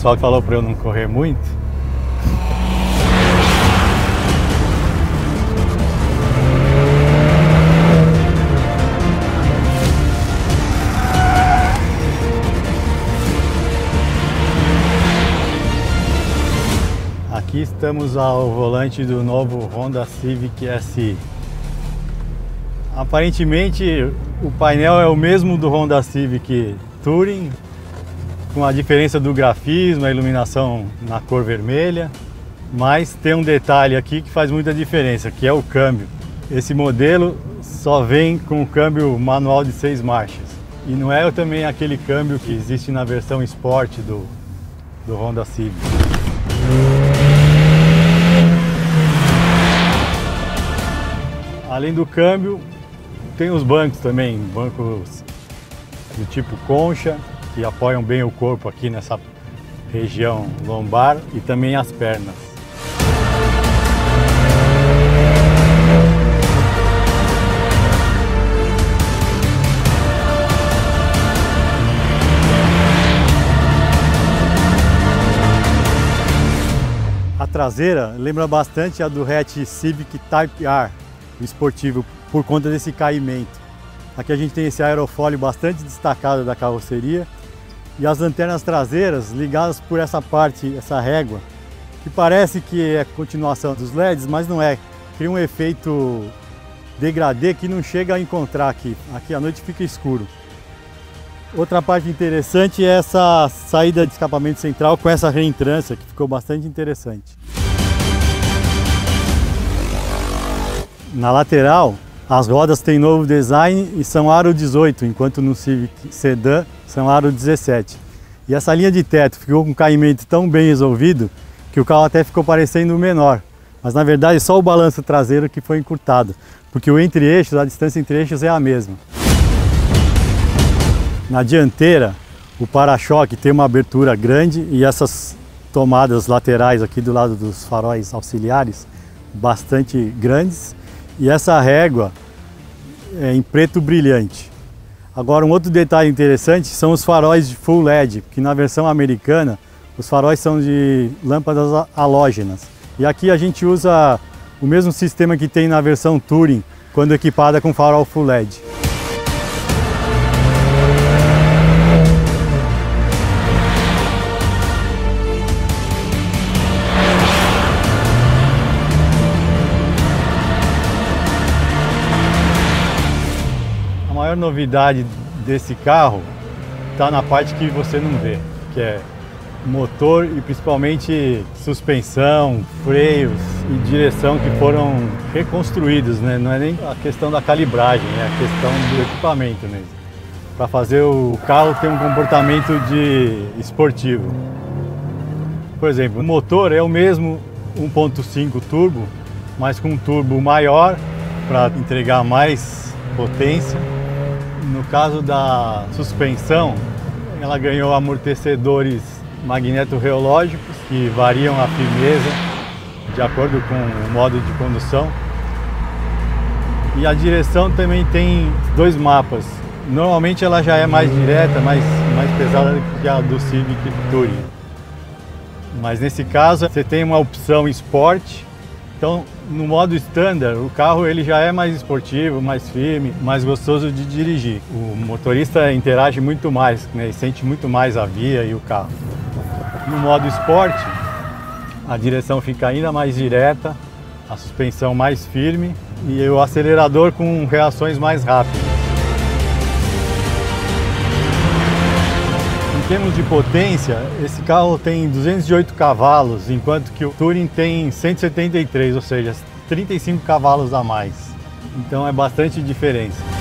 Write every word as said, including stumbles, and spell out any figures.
pessoal falou para eu não correr muito. Aqui estamos ao volante do novo Honda Civic S I. Aparentemente o painel é o mesmo do Honda Civic Touring, com a diferença do grafismo, a iluminação na cor vermelha, mas tem um detalhe aqui que faz muita diferença, que é o câmbio. Esse modelo só vem com o câmbio manual de seis marchas e não é também aquele câmbio que existe na versão Sport do, do Honda Civic. Além do câmbio, tem os bancos também, bancos do tipo concha, que apoiam bem o corpo aqui nessa região lombar e também as pernas. A traseira lembra bastante a do hatch Civic Type R, esportivo, por conta desse caimento. Aqui a gente tem esse aerofólio bastante destacado da carroceria e as lanternas traseiras ligadas por essa parte, essa régua, que parece que é continuação dos L E Ds, mas não é. Cria um efeito degradê que não chega a encontrar aqui. Aqui à noite fica escuro. Outra parte interessante é essa saída de escapamento central com essa reentrância, que ficou bastante interessante. Na lateral, as rodas têm novo design e são aro dezoito, enquanto no Civic Sedan são aro dezessete. E essa linha de teto ficou com um caimento tão bem resolvido que o carro até ficou parecendo menor. Mas na verdade só o balanço traseiro que foi encurtado, porque o entre-eixos, a distância entre eixos é a mesma. Na dianteira, o para-choque tem uma abertura grande e essas tomadas laterais aqui do lado dos faróis auxiliares bastante grandes. E essa régua é em preto brilhante. Agora, um outro detalhe interessante são os faróis de Full L E D, que na versão americana os faróis são de lâmpadas halógenas. E aqui a gente usa o mesmo sistema que tem na versão Touring, quando equipada com farol Full L E D. A maior novidade desse carro está na parte que você não vê, que é motor e principalmente suspensão, freios e direção que foram reconstruídos, né? Não é nem a questão da calibragem, é a questão do equipamento mesmo, para fazer o carro ter um comportamento de esportivo. Por exemplo, o motor é o mesmo um ponto cinco turbo, mas com um turbo maior para entregar mais potência. No caso da suspensão, ela ganhou amortecedores magneto-reológicos que variam a firmeza de acordo com o modo de condução. E a direção também tem dois mapas. Normalmente ela já é mais direta, mais, mais pesada do que a do Civic Touring. Mas nesse caso você tem uma opção Sport. Então, no modo standard, o carro ele já é mais esportivo, mais firme, mais gostoso de dirigir. O motorista interage muito mais, né, e sente muito mais a via e o carro. No modo Sport, a direção fica ainda mais direta, a suspensão mais firme e o acelerador com reações mais rápidas. Em termos de potência, esse carro tem duzentos e oito cavalos, enquanto que o Touring tem cento e setenta e três, ou seja, trinta e cinco cavalos a mais. Então é bastante diferença.